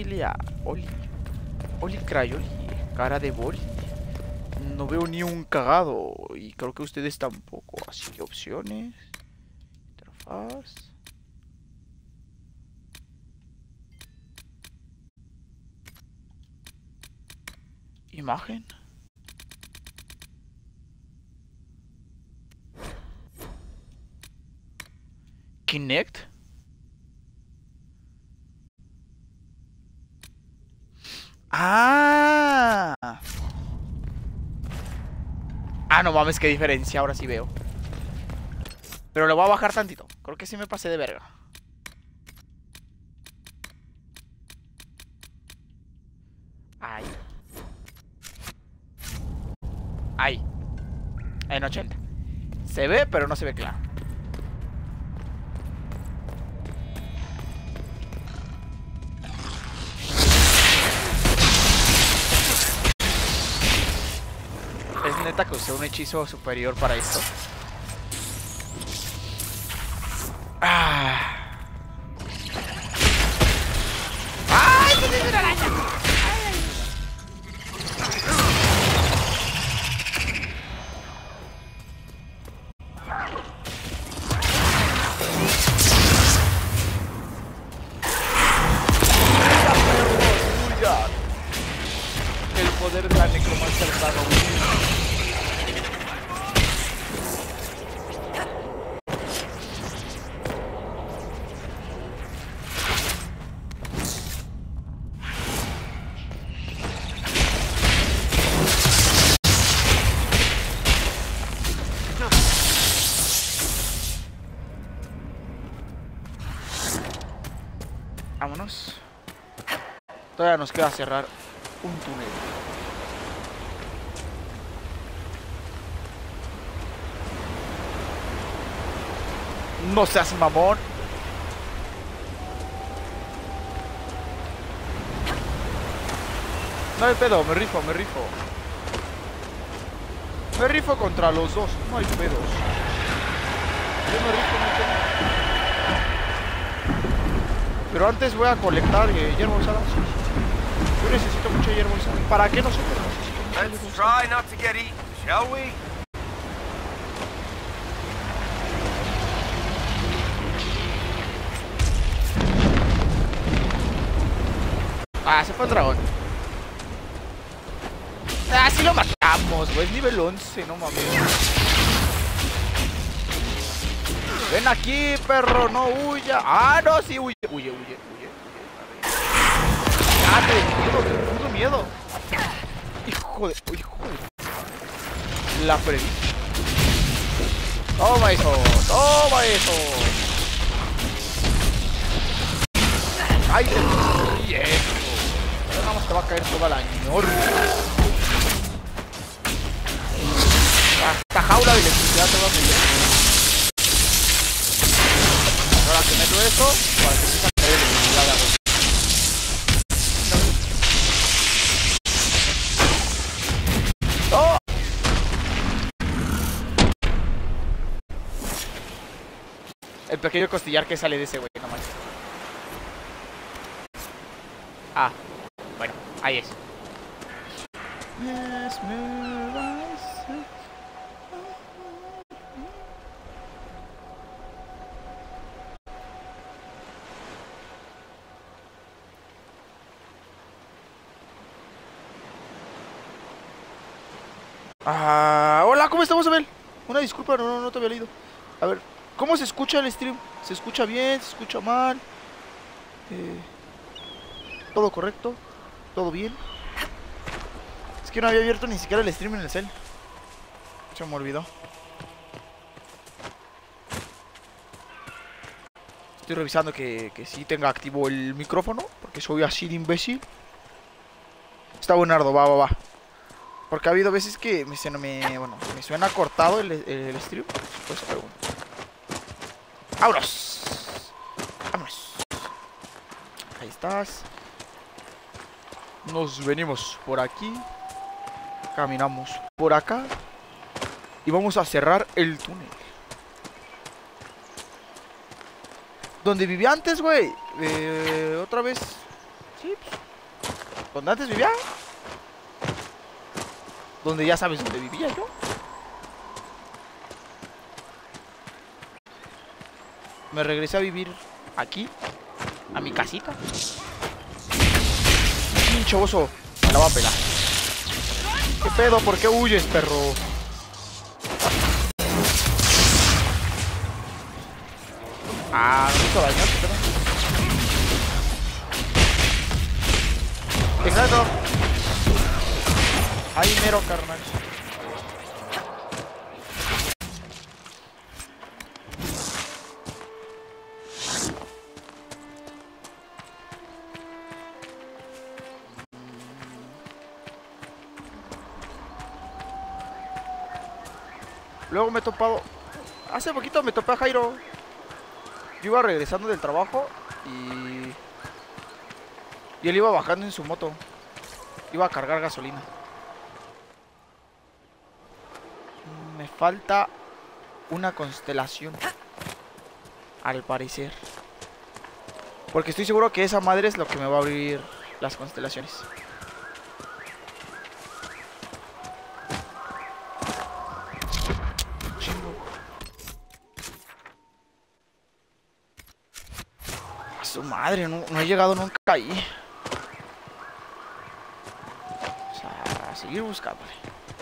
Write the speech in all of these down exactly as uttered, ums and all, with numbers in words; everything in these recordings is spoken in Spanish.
familia. Oli. Oli Crayoli. Cara de boli. No veo ni un cagado. Y creo que ustedes tampoco. Así que opciones. Interfaz. Imagen. Kinect. Ah. Ah, no mames, qué diferencia. Ahora sí veo. Pero le voy a bajar tantito. Creo que sí me pasé de verga. Ahí. Ahí. En ochenta. Se ve, pero no se ve claro. Es neta que usé un hechizo superior para esto. Ah. ¡Ay! ¡Que es una araña! El poder de la necromancia está reunido. Vámonos. Todavía nos queda cerrar un túnel. No seas mamón. No hay pedo, me rifo, me rifo. Me rifo contra los dos, no hay pedos. Yo me rifo, no hay pedo. Pero antes voy a colectar eh, hierba usada. Yo necesito mucha hierba usada. ¿Para qué nosotros necesitamos? Let's try not to get eaten, shall we? Ah, se fue el dragón. Ah, sí lo matamos, güey. Es nivel once, no mames. Ven aquí, perro, no huya. Ah, no, sí, huye, huye, huye, huye. Ah, te miedo, te puto miedo. Hijo de, hijo de. La Freddy. Toma eso, toma eso. Ay, te bien. Nada más te va a caer toda la ñor. Esta jaula de electricidad te va a meter. Ahora que meto eso, para que empiece a caer electricidad de agua. ¡Oh! El pequeño costillar que sale de ese güey, nomás. Ah, bueno, ahí es. Ah, hola, ¿cómo estamos, Abel? Una disculpa, no, no, no te había leído. A ver, ¿cómo se escucha el stream? ¿Se escucha bien? ¿Se escucha mal? Eh, ¿Todo correcto? ¿Todo bien? Es que no había abierto ni siquiera el stream en el cel. Se me olvidó. Estoy revisando que, que sí tenga activo el micrófono, porque soy así de imbécil. Está buenardo, va, va, va. Porque ha habido veces que me, me, bueno, me suena cortado el, el, el stream. Pues pregunto. ¡Vámonos! ¡Vámonos! Ahí estás. Nos venimos por aquí. Caminamos por acá. Y vamos a cerrar el túnel. Donde vivía antes, güey. Eh, otra vez Sí, pues. Donde antes vivía. Donde ya sabes dónde vivía yo. Me regresé a vivir aquí. A mi casita. Pinche oso. Me la va a pelar. ¿Qué pedo? ¿Por qué huyes, perro? Ah, no me hizo daño, ¿qué pedo? Exacto. Ahí mero, carnal. Luego me he topado. Hace poquito me topé a Jairo. Yo iba regresando del trabajo y... Y él iba bajando en su moto. Iba a cargar gasolina. Me falta una constelación. Al parecer. Porque estoy seguro que esa madre es lo que me va a abrir las constelaciones. Chingo. A su madre, no, no he llegado nunca ahí. O sea, a seguir buscándole.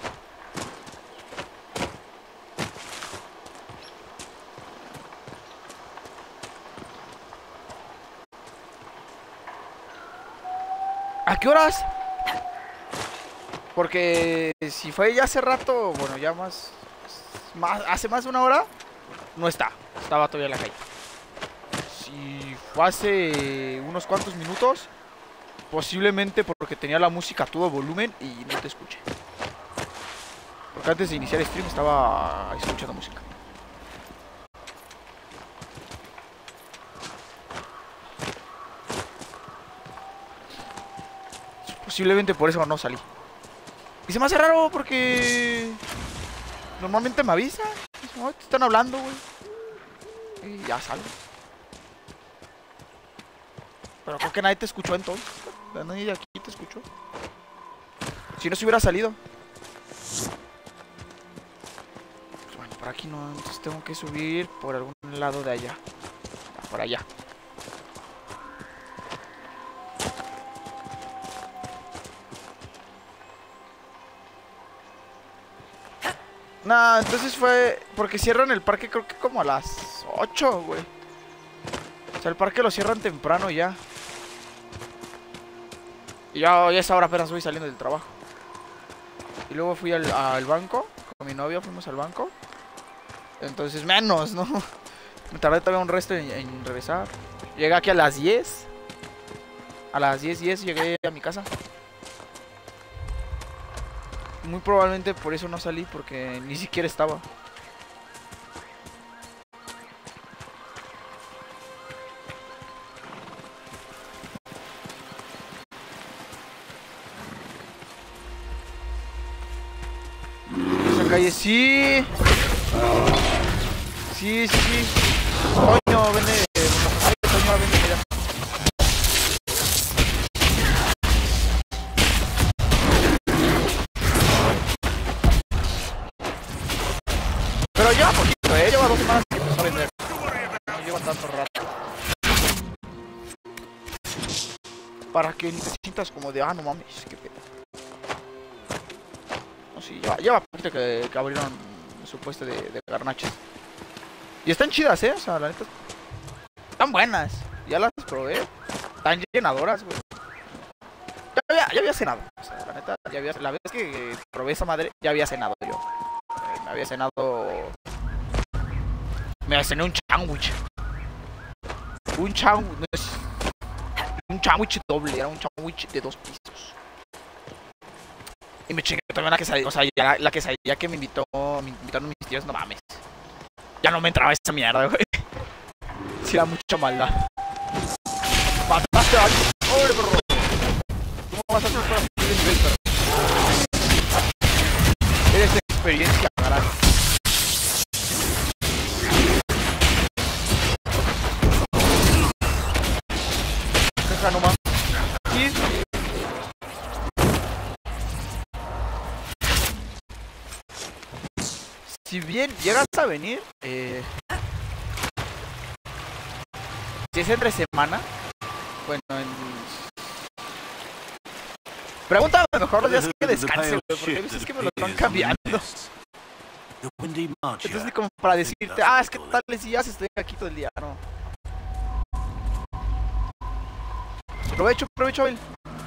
¿A qué horas? Porque si fue ya hace rato, bueno, ya más, más hace más de una hora, no está, estaba todavía en la calle. Si fue hace unos cuantos minutos, posiblemente porque tenía la música a todo volumen y no te escuché. Porque antes de iniciar el stream estaba escuchando música. Posiblemente por eso no salí. Y se me hace raro porque normalmente me avisan. Oh, te están hablando, güey. Y ya salgo. Pero creo que nadie te escuchó entonces. Nadie de aquí te escuchó. Si no se hubiera salido. Pues bueno, por aquí no. Entonces tengo que subir por algún lado de allá. Por allá. Nah, entonces fue... Porque cierran el parque creo que como a las ocho, güey. O sea, el parque lo cierran temprano ya. Y ya, ya esa hora apenas voy saliendo del trabajo. Y luego fui al, al banco. Con mi novia fuimos al banco. Entonces menos, ¿no? Me tardé todavía un resto en, en regresar. Llegué aquí a las diez. A las diez diez llegué a mi casa. Muy probablemente por eso no salí, porque ni siquiera estaba. Esa calle sí. Sí, sí, sí. Coño, vende. Ay, coño, vende, mira. Pero lleva poquito, eh, lleva dos semanas que empezó a vender. No lleva tanto rato. Para que ni te sientas como de, ah, no mames, qué pedo. No, sí, lleva, lleva poquito que, que abrieron su puesto de, de garnachas. Y están chidas, eh, o sea, la neta. Están buenas. Ya las probé. Están llenadoras, güey. Ya había, ya había cenado. O sea, la neta, ya había, la vez que probé esa madre, ya había cenado yo. Eh, me había cenado. Me cené un sándwich. Un sándwich. No es... Un sándwich doble. Era un sándwich de dos pisos. Y me chingué también la quesadilla. O sea, ya la, la quesadilla que me invitó. Me invitaron mis tíos, no mames. Ya no me entraba esa mierda, güey. Sí, era mucha maldad. Mataste a alguien. ¡Pobre perro! ¿Cómo vas a hacer para subir de nivel, perro? Eres de experiencia, carajo. Caja nomás. Sí, Si bien llegas a venir, eh, si es entre semana, bueno, en... Pregúntame mejor los días que descanse, güey, porque a veces que me lo están cambiando. Entonces como para decirte, ah, es que tales días estoy aquí todo el día, no. Provecho, provecho, Abel.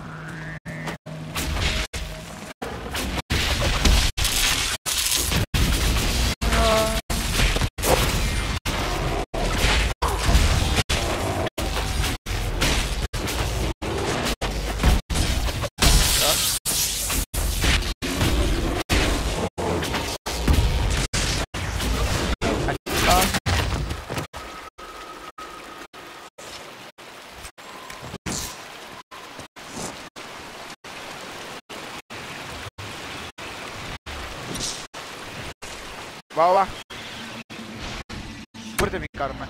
Va, va. Fuerte mi karma.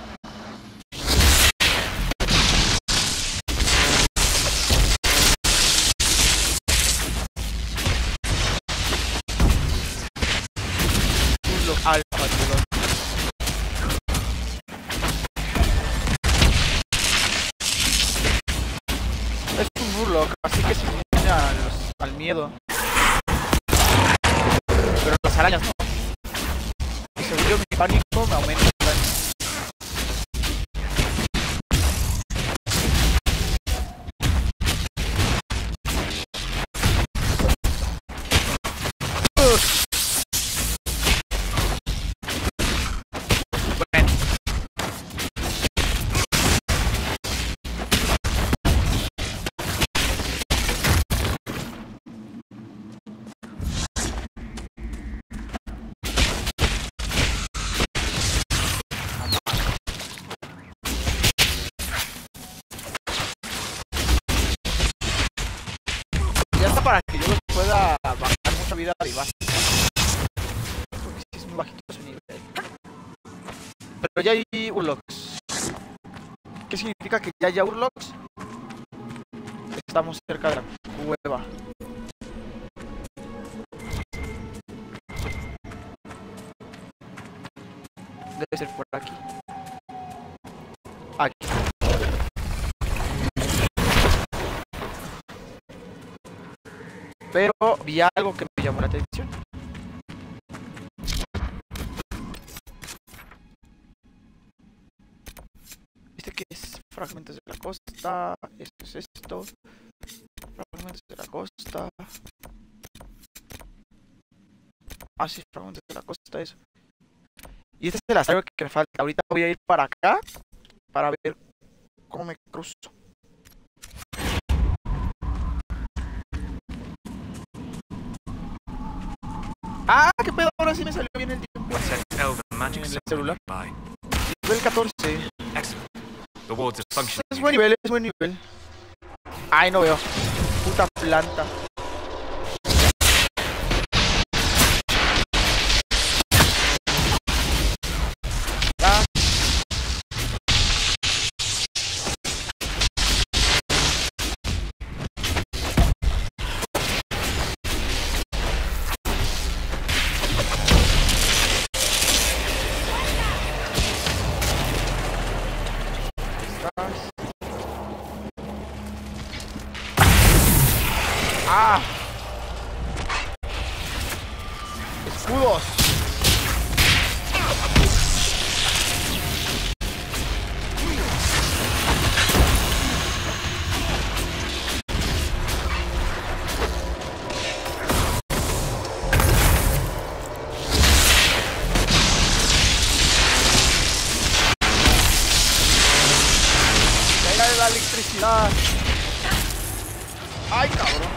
Lo alfa, tío. Es un Murloc, así que se une a los, al miedo. Pero las arañas no. Y según yo mi pánico me aumenta el daño. Para que yo los pueda bajar mucha vida arriba, porque si es muy bajito su nivel. Pero ya hay Urlocs. ¿Qué significa que ya hay Urlocs? Estamos cerca de la cueva. Debe ser por aquí. Aquí. Pero vi algo que me llamó la atención. ¿Viste qué es? Fragmentos de la costa. Esto es esto. Fragmentos de la costa. Ah, sí, fragmentos de la costa, eso. Y este es el asteroide que me falta. Ahorita voy a ir para acá para ver cómo me cruzo. Ah, qué pedo, ahora sí me salió bien el tiempo en el celular. Nivel catorce. Es buen nivel, es buen nivel. Ay, no veo. Puta planta. Ah. ¡Ah! ¡Escudos! ¡Venga de la electricidad! ¡Ay, cabrón!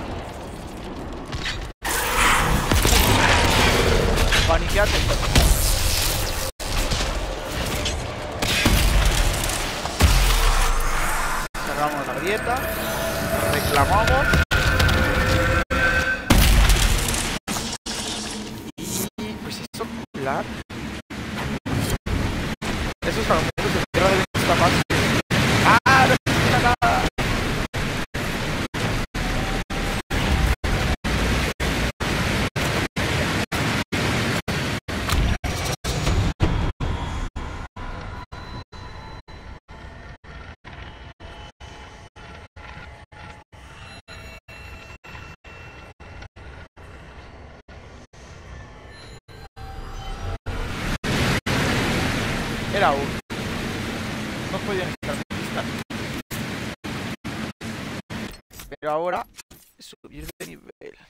Paniqueate. Cerramos la grieta. Reclamamos. Y pues eso, soplar. Esos fragmentos de tierra deben estar más. ¡Ah! ¡No se nada! Era uno. No podían estar distantes. Pero ahora subir de nivel.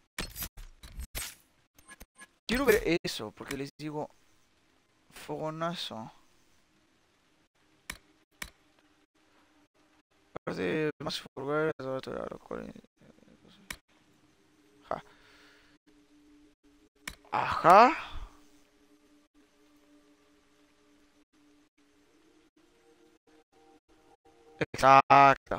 Quiero ver eso, porque les digo fogonazo. De más furgones, ajá. Ajá. Exacto.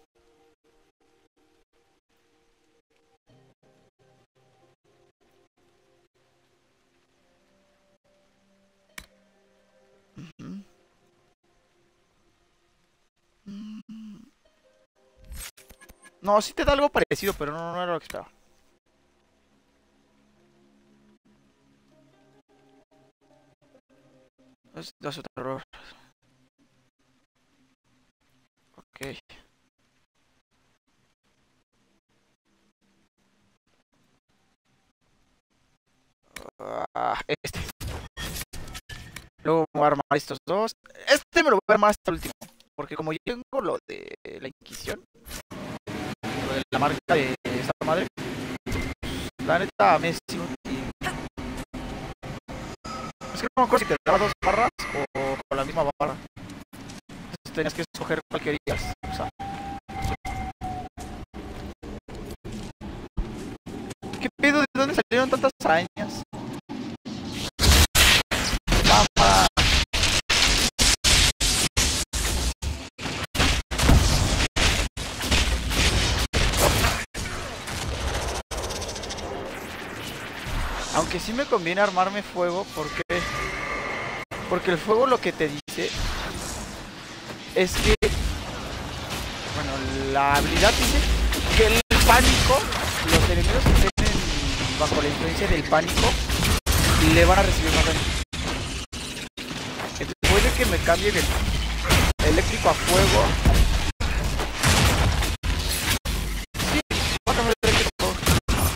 Uh-huh. Mm. No, sí te da algo parecido, pero no, no era lo que esperaba. Es, es otro error. Ok. Ah, este. Luego voy a armar estos dos. Este me lo voy a armar hasta el último. Porque como yo tengo lo de la Inquisición, lo de la marca de esta madre, la neta me es inútil. Es que no me acuerdo si te daba dos barras o con la misma barra. Entonces tenías que escoger cuál querías usar. ¿Qué pedo? ¿De dónde salieron tantas arañas? ¡Mamá! Aunque sí me conviene armarme fuego, porque porque el fuego lo que te dice es que, bueno, la habilidad dice que el pánico, los enemigos que estén bajo la influencia del pánico le van a recibir más daño. Entonces puede que me cambie el eléctrico a fuego. Sí, voy a cambiar el eléctrico a fuego.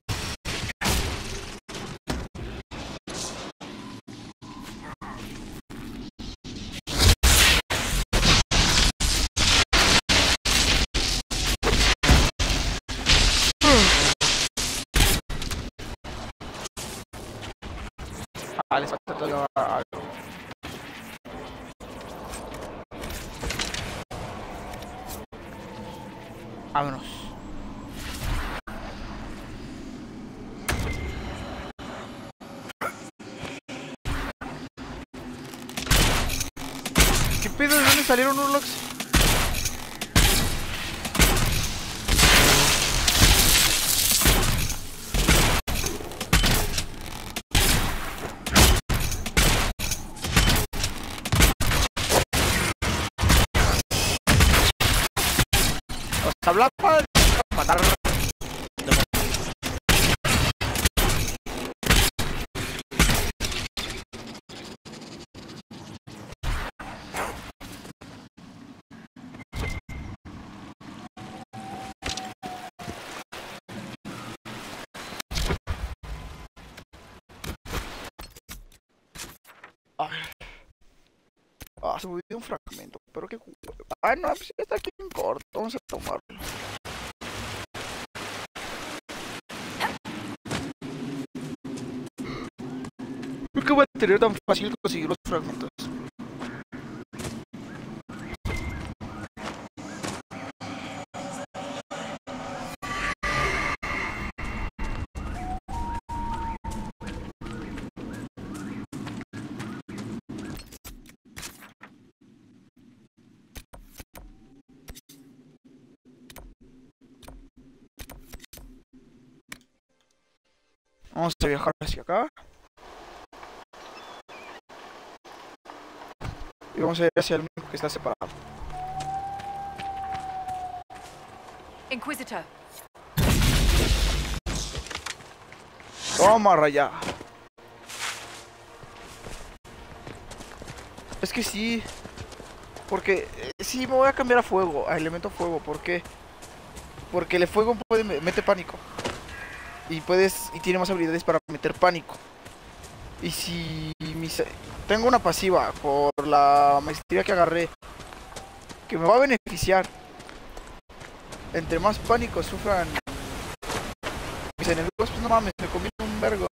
Ah, les falta todavía algo. Vámonos. ¿Qué pedo? ¿De dónde salieron Urlocs? Hablar para matar. Ah, se me dio un fragmento, pero qué juego. Ah, no, pues está aquí en corto, vamos a tomarlo. ¿Por qué voy a tener tan fácil conseguir los fragmentos? Vamos a viajar hacia acá. Y vamos a ir hacia el único que está separado. Inquisitor. Toma, raya. Es que sí. Porque eh, sí me voy a cambiar a fuego, a elemento fuego. ¿Por qué? Porque el fuego puede mete pánico. Y puedes. Y tiene más habilidades para meter pánico. Y si mis tengo una pasiva por la maestría que agarré, que me va a beneficiar. Entre más pánico sufran mis enemigos, pues no mames, me conviene un vergo.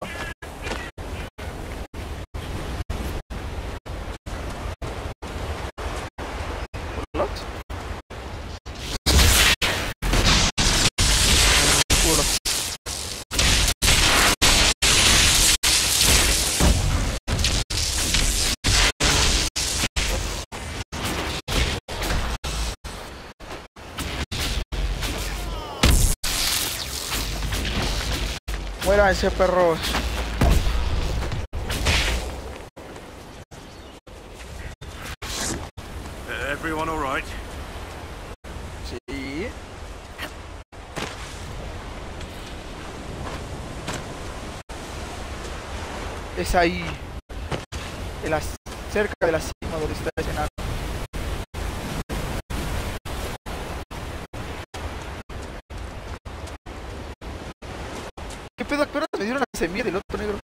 ¿What? Puro. Muéranse, perros. Everyone all right? Sí. Es ahí, en la, cerca de la cima donde está ese enano. ¿Qué pedo? ¿Qué me dieron la semilla del otro negro?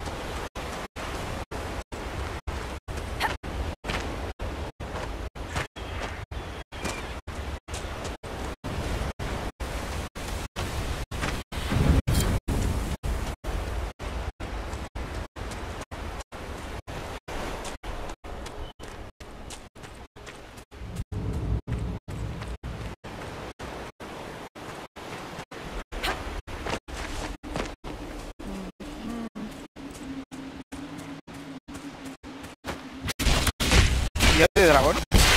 De dragón.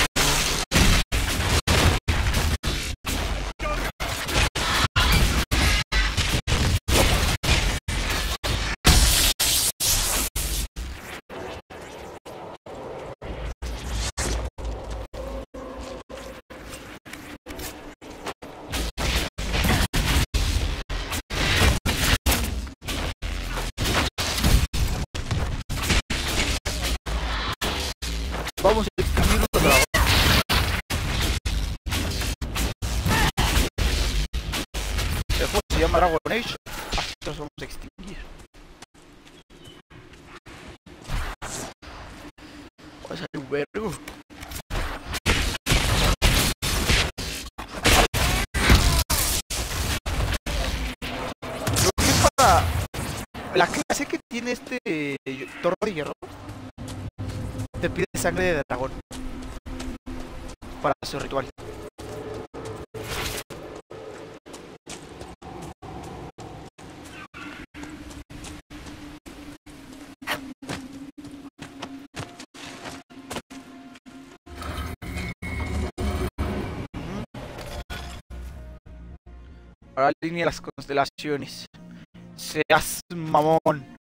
Vamos a extinguir un dragón. El juego se llama Dragon Age. Nosotros vamos a extinguir. Va a salir un vergo. Lo que es para la clase que tiene este eh, torre de hierro, te pide sangre de dragón para su ritual. Ahora alinea las constelaciones. Seas mamón.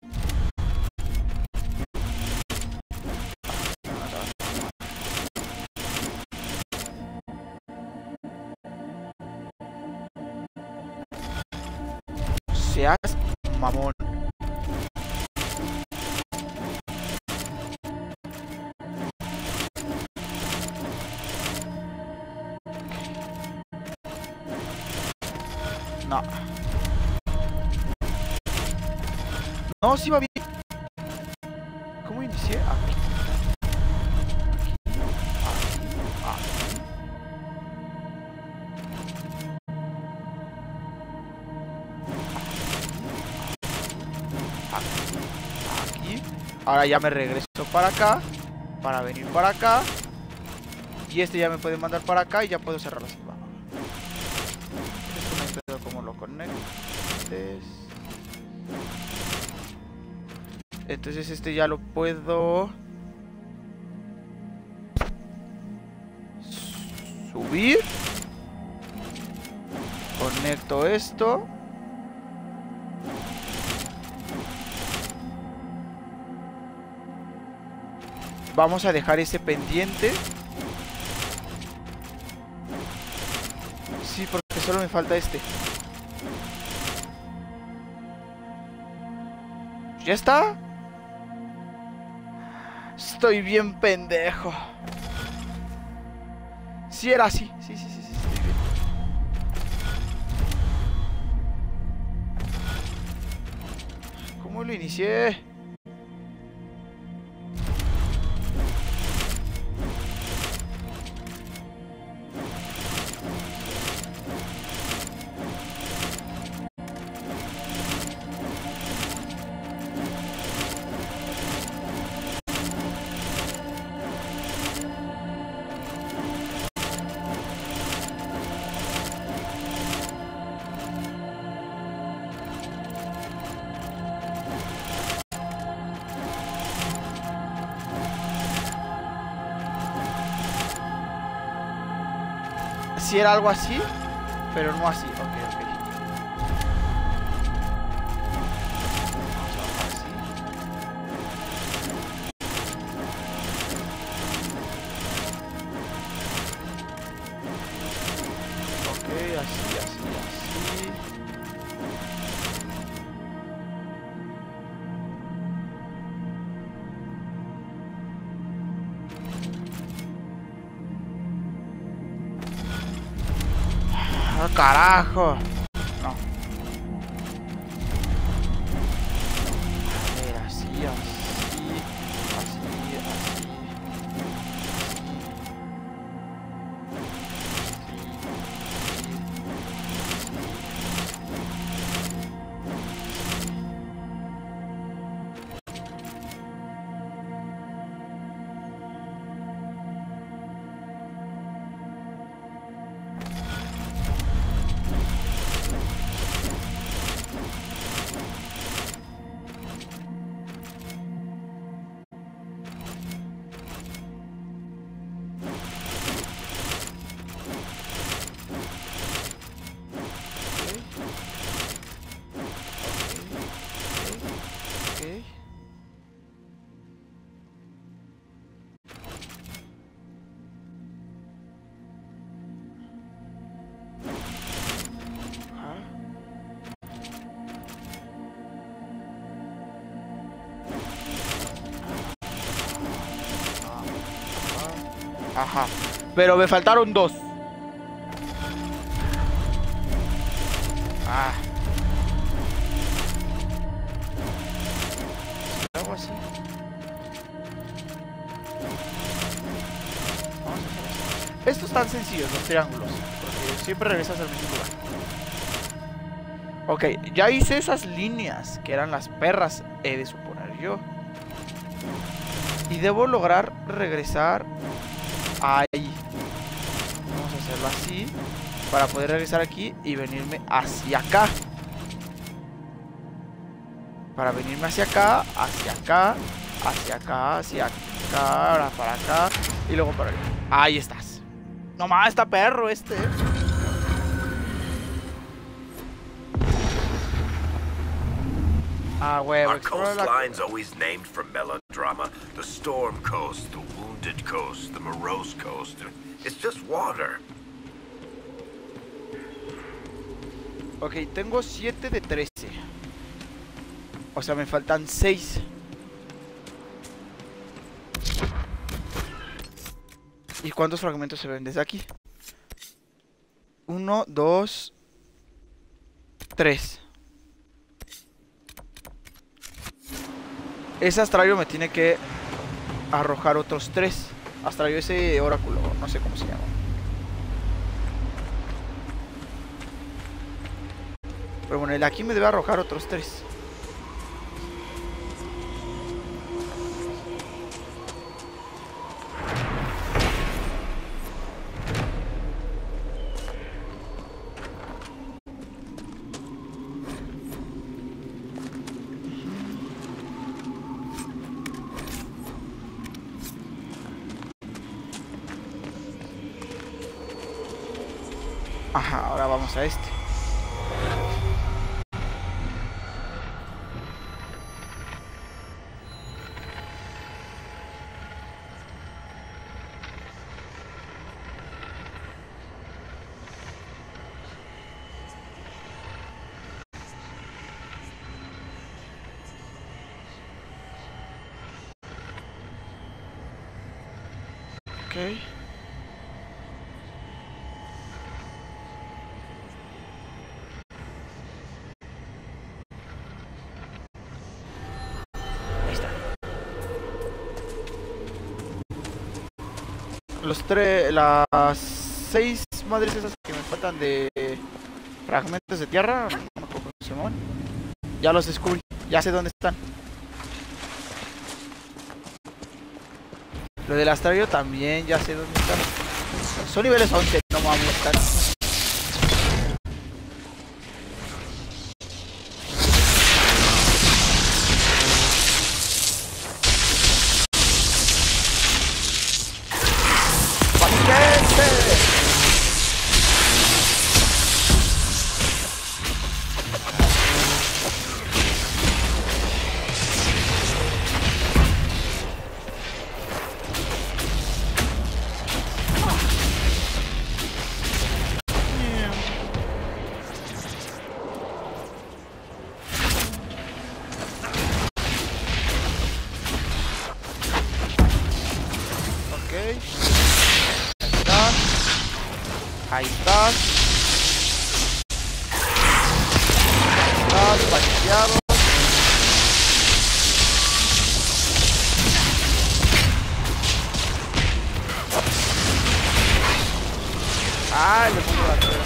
Seas mamón. No. No, sí va bien. ¿Cómo inicié? Aquí. Aquí. Ahora ya me regreso para acá, para venir para acá, y este ya me puede mandar para acá y ya puedo cerrar así. Esto me pedo como lo conectes. Entonces este ya lo puedo subir. Conecto esto. Vamos a dejar ese pendiente. Sí, porque solo me falta este. ¿Ya está? Estoy bien pendejo. Sí era así. Sí, sí, sí, sí, estoy bien. ¿Cómo lo inicié? si era algo así, pero no así. Ok, ok. Vamos a bajar así. Ok, así, así, así. ¡Ah, carajo! No. A ver, así, así, así, así. Ok. Ajá. Pero me faltaron dos. Ah. Algo así. Vamos a hacer esto. Estos están sencillos, los triángulos. Porque siempre regresas al mismo lugar. Ok, ya hice esas líneas que eran las perras, he de suponer yo. Y debo lograr regresar ahí. Vamos a hacerlo así para poder regresar aquí y venirme hacia acá. Para venirme hacia acá, hacia acá, hacia acá, hacia acá, ahora para acá y luego para allá. Ahí estás. No más, está perro este. Ah, huevo. Our coastline's always named for melodrama. The Storm Coast, the Wounded Coast, the Morose Coast. It's just water. Ok, tengo siete de trece. O sea, me faltan seis. ¿Y cuántos fragmentos se ven desde aquí? Uno, dos, tres. Ese astrario me tiene que arrojar otros tres. Astrario, ese oráculo, no sé cómo se llama. Pero bueno, el de aquí me debe arrojar otros tres. Ajá, ahora vamos a este. Ok. Los tres, las seis madres esas que me faltan de fragmentos de tierra, no me acuerdo cómo se llaman. Ya los descubrí, ya sé dónde están. Lo del astrario también ya sé dónde están. Son niveles once, no mames, están. Ahí estás. Estás balanceado. Ah, le pongo la rueda.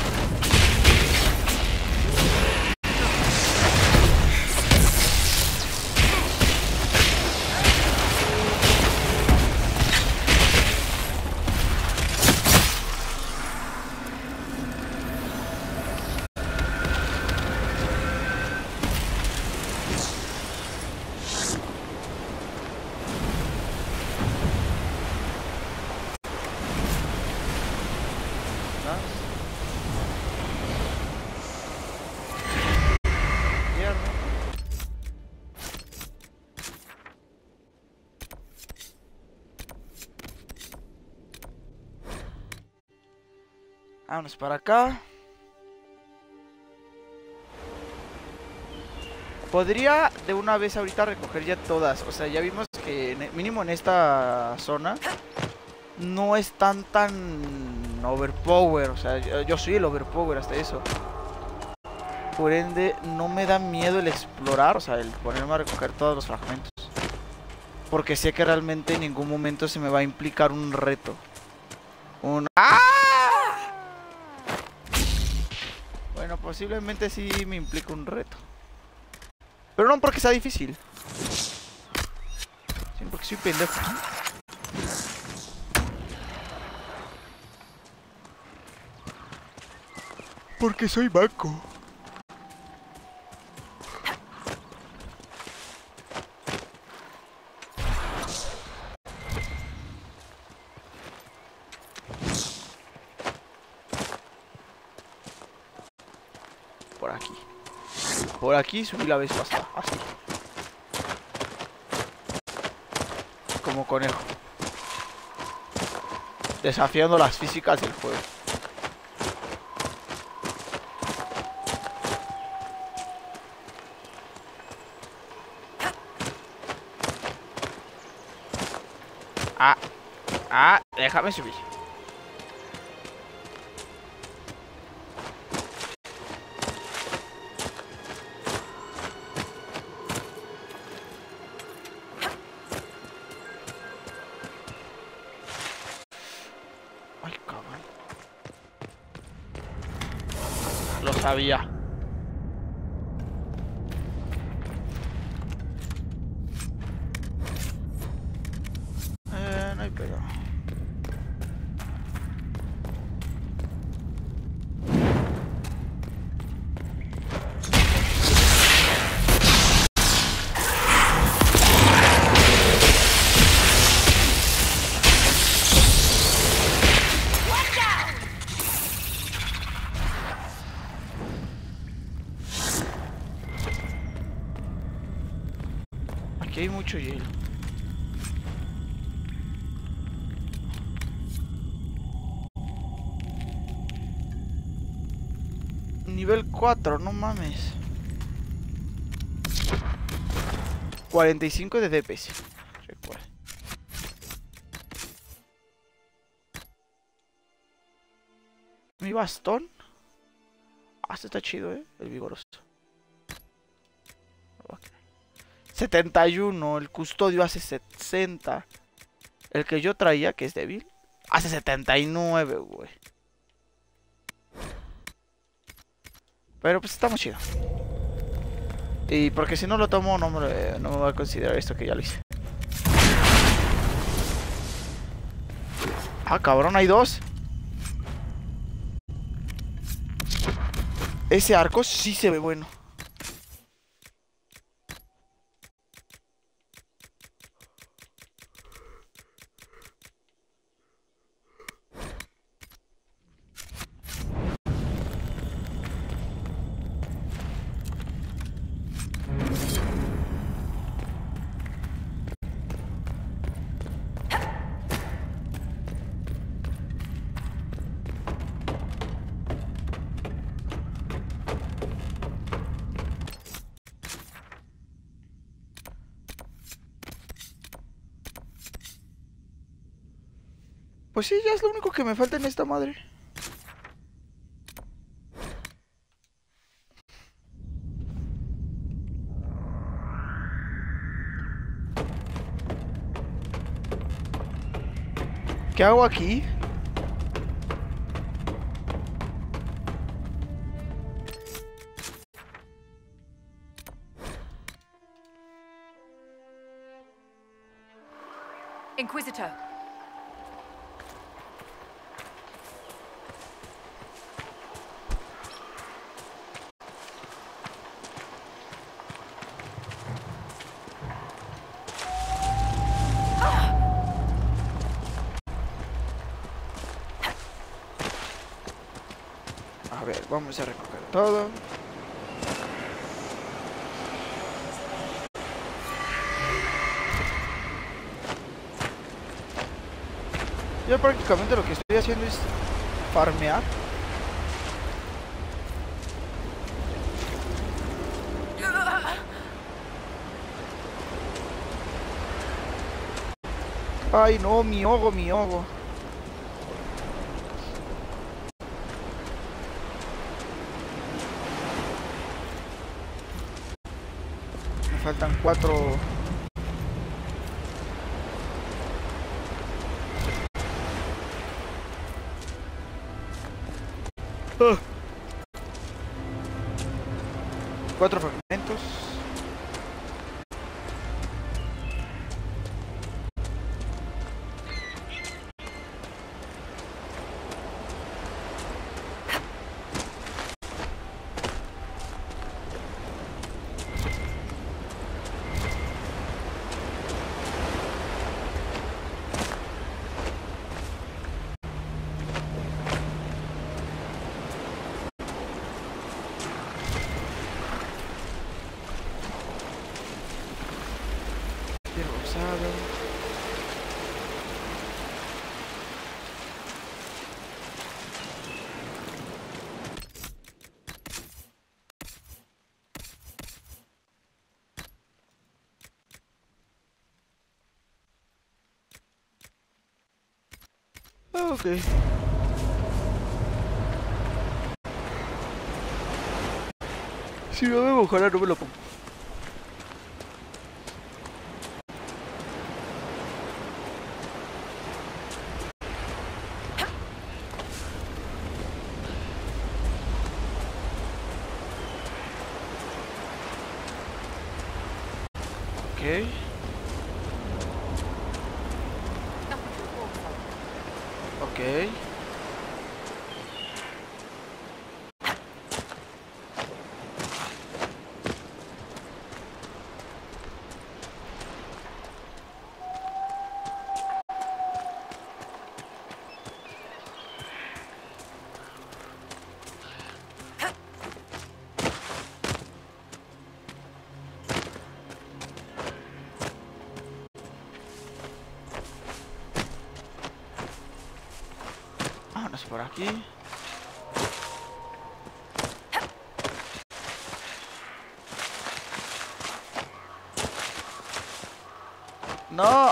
Vámonos para acá. Podría de una vez ahorita recoger ya todas. O sea, ya vimos que en- mínimo en esta zona no están tan overpower. O sea, yo, yo soy el overpower hasta eso. Por ende, no me da miedo el explorar. O sea, el ponerme a recoger todos los fragmentos. Porque sé que realmente en ningún momento se me va a implicar un reto. Un... ¡Ah! Bueno, posiblemente sí me implica un reto. Pero no porque sea difícil, sino porque soy pendejo. Porque soy banco. Por aquí. Por aquí subí la vez pasada, así. Como conejo. Desafiando las físicas del juego. Ah, ah, déjame subir. Ay, cabrón. Lo sabía. Eh, no hay pedo. Aquí hay mucho hielo. Nivel cuatro, no mames. cuarenta y cinco de D P S. Recuerda. Mi bastón. Ah, este está chido, eh. El vigoroso. Okay. setenta y uno. El custodio hace sesenta. El que yo traía, que es débil, hace setenta y nueve, güey. Pero pues estamos chido. Y porque si no lo tomo, no me, no me va a considerar esto que ya lo hice. Ah, cabrón, hay dos. Ese arco sí se ve bueno. Pues sí, ya es lo único que me falta en esta madre. ¿Qué hago aquí? Inquisitor. A ver, vamos a recoger todo. Yo prácticamente lo que estoy haciendo es farmear. Ay no, mi ojo, mi ojo. Me faltan cuatro. Ah. Cuatro fragmentos. Ok. Si no me mojara no me lo pongo. Ok. Ok. Vámonos por aquí. No.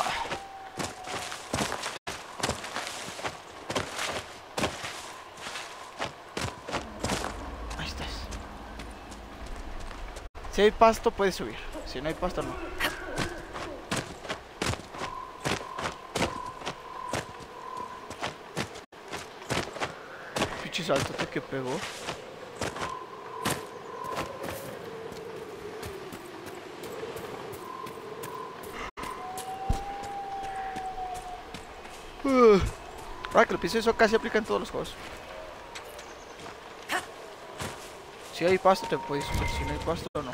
Ahí estás. Si hay pasto puedes subir. Si no hay pasto no. Pinche saltote que pegó. Uh, ahora que lo pienso, eso casi aplica en todos los juegos. Si hay pasto te puedes subir, si no hay pasto no.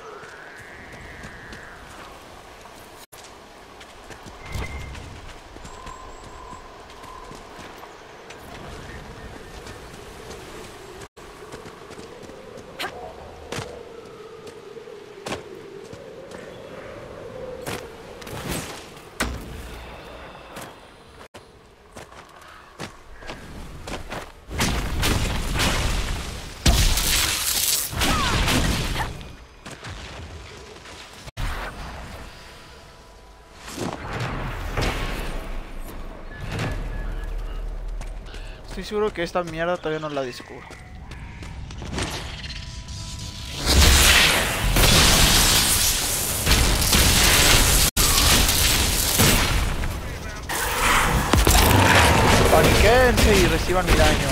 Estoy seguro que esta mierda todavía no la descubro. reciban mi daño.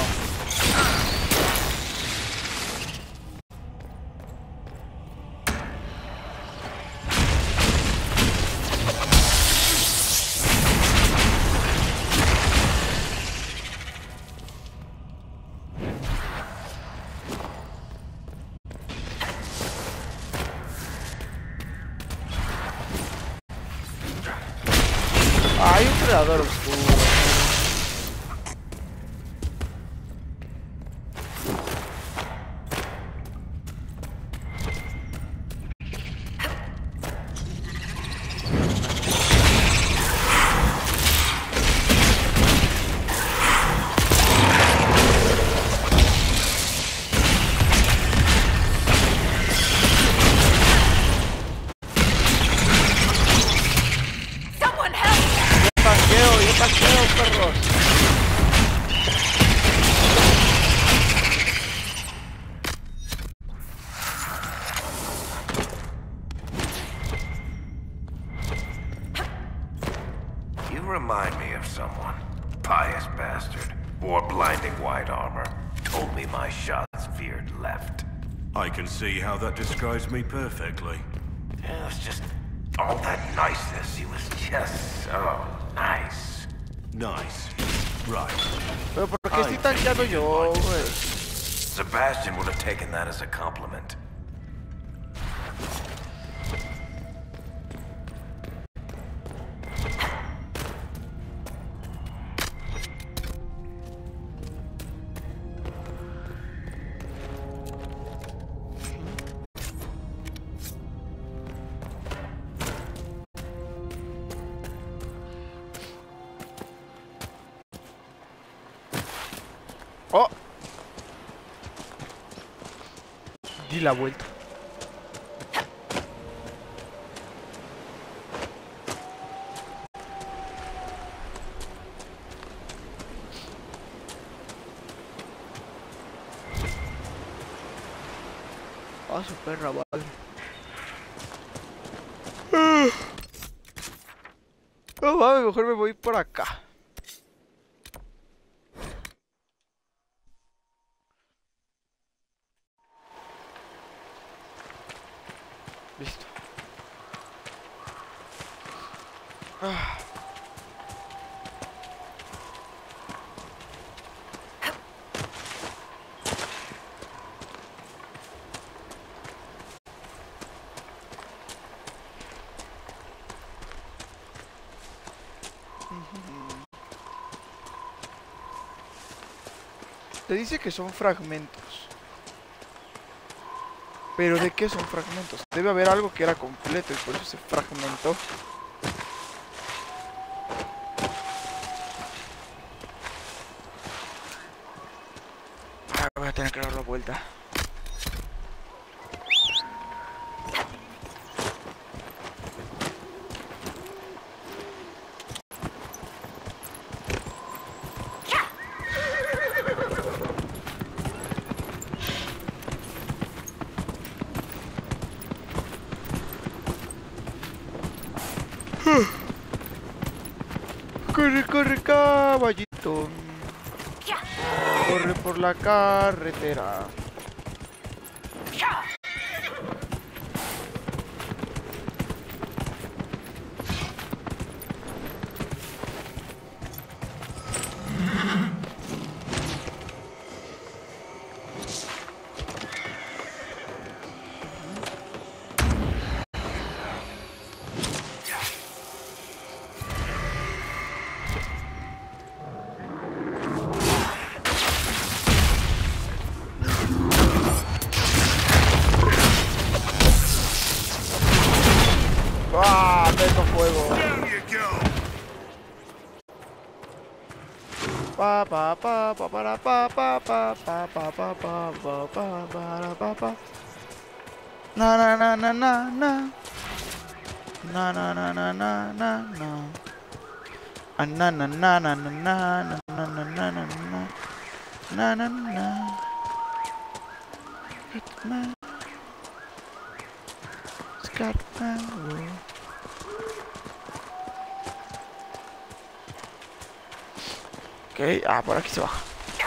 Hay un predador oscuro. You remind me of someone. Pious bastard. Wore blinding white armor. Told me my shots veered left. I can see how that describes me perfectly. It was just all that niceness. He was just so nice. Nice. Right. Pero ¿por qué estoy tanqueando yo, güey? Sebastian would have taken that as a compliment. Oh, di la vuelta. Ah, su perra, vale. No mames, mejor me voy por acá. Listo. Ah. Te dice que son fragmentos. ¿Pero de qué son fragmentos? Debe haber algo que era completo y por eso se fragmentó. Ah, voy a tener que dar la vuelta. Corre, corre, caballito. Corre por la carretera. ¡Ah! ¡Meto fuego! Pa pa pa pa para pa pa pa pa pa pa pa pa pa para pa pa. Na na na na na na. Na na na na na na na. Ah, na na na na na na na na na na na na na na. Hitman. Scatman. Ok, ah, por aquí se baja.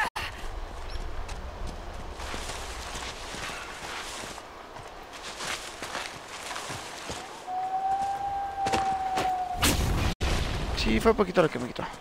Sí, fue poquito lo que me quitó.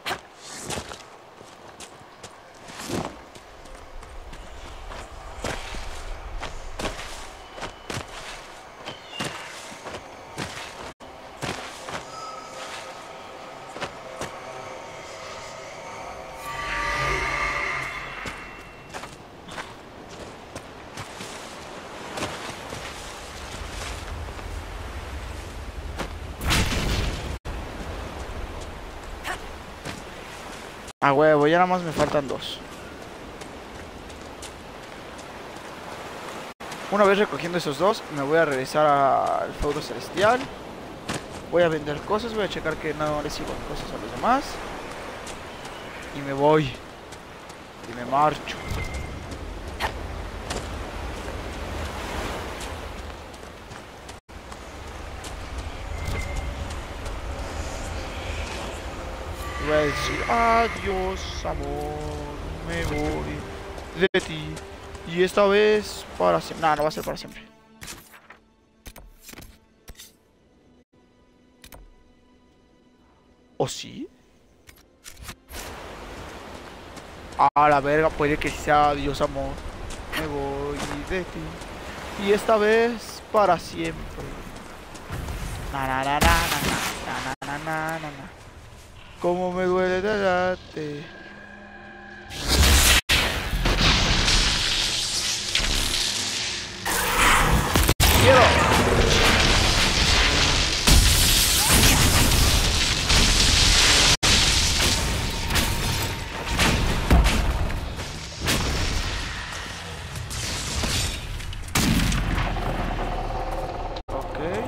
A huevo, ya nada más me faltan dos. Una vez recogiendo esos dos, me voy a regresar al feudo celestial. Voy a vender cosas, voy a checar que no les sigan cosas a los demás. Y me voy. Y me marcho. Voy a decir adiós, amor, me voy de ti. Y esta vez para siempre. Nah, no va a ser para siempre. ¿O sí? A la verga, puede que sea adiós, amor, me voy de ti. Y esta vez para siempre. Na na na na na na na na na na. Cómo me duele de darte. Quiero. Ok.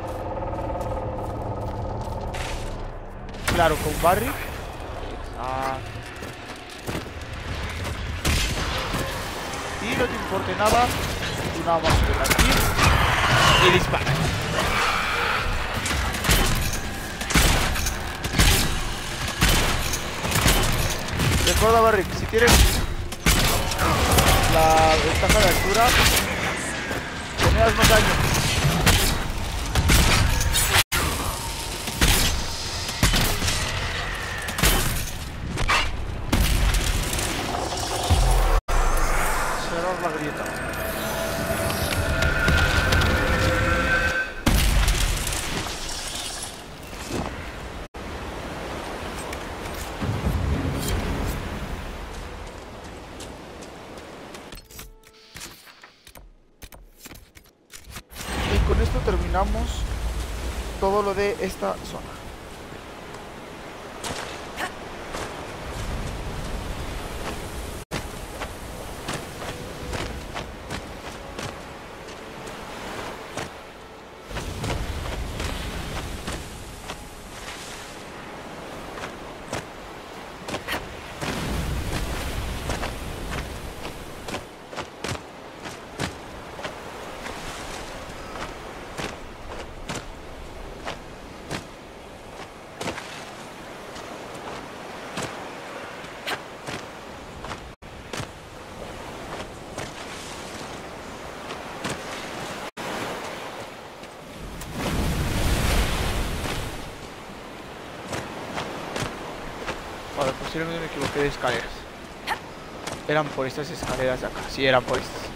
Claro, con Barry. Ah. Y no te importe nada. Tú nada más ven aquí y dispara. Recuerda, Barry, si tienes la ventaja de altura, tenías más daño. Cerrar la grieta. Y con esto terminamos todo lo de esta zona. Vale, posiblemente me equivoqué de escaleras. Eran por estas escaleras de acá. Sí, eran por estas.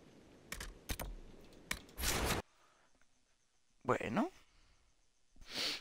Bueno.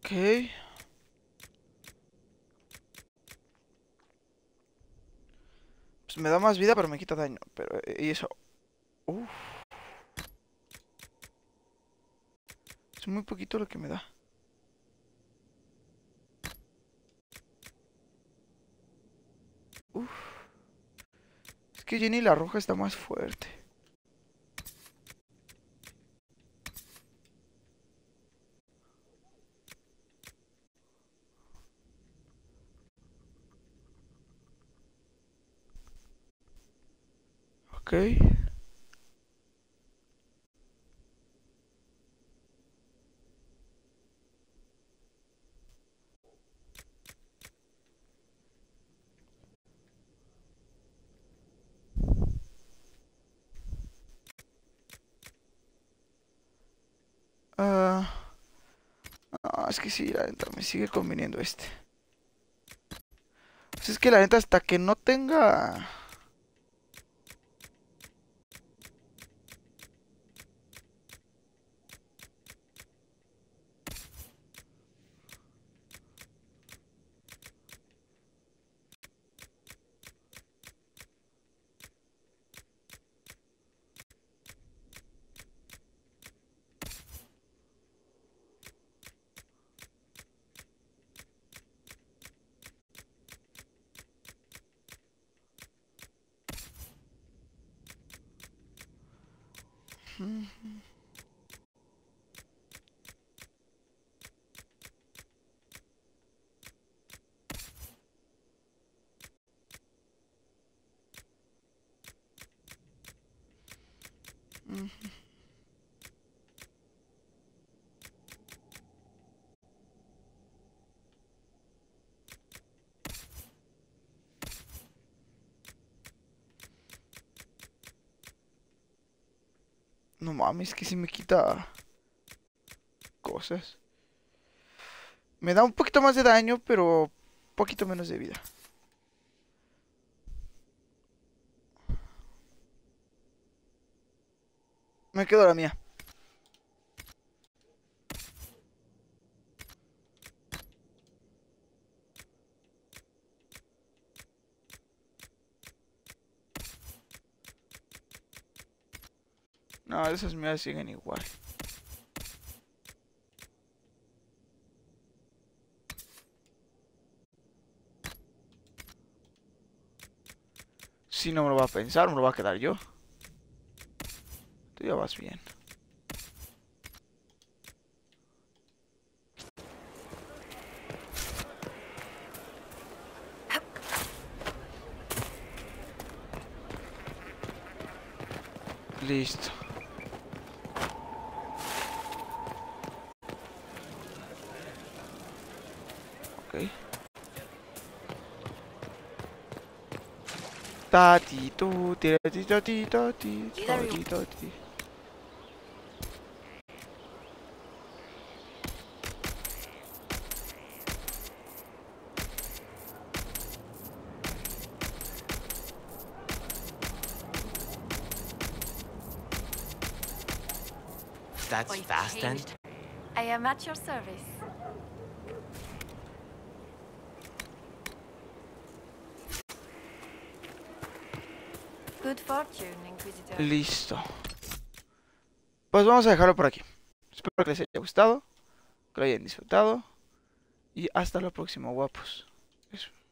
Ok. Pues me da más vida, pero me quita daño. Pero, y eso. Uf. Es muy poquito lo que me da. Uf. Es que Jenny la roja está más fuerte. Ok. Ah, no, es que sí, la neta, me sigue conveniendo este. Pues es que la neta, hasta que no tenga... No mames, que sí me quita cosas. Me da un poquito más de daño, pero un poquito menos de vida. Me quedo la mía. No, esas mías siguen igual. Si no me lo va a pensar, me lo va a quedar yo. Tú ya vas bien. Listo. Ok. Tati, tu, tira, ti, tati, tati, tati, tati. That's Quite fast then. changed. I am at your service. Good fortune, Inquisitor. Listo. Pues vamos a dejarlo por aquí. Espero que les haya gustado, que lo hayan disfrutado. Y hasta la próxima, guapos. Eso.